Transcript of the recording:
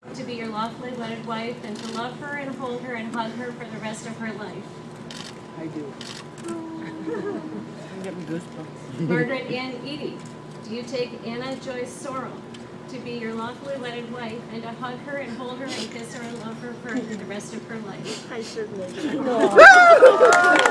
to be your lawfully wedded wife and to love her and hold her and hug her for the rest of her life? I do. I'm getting goosebumps. Margaret Ann Eide, do you take Anna Joyce Sorrell to be your lawfully wedded wife and to hug her and hold her and kiss her and love her for the rest of her life? I certainly do.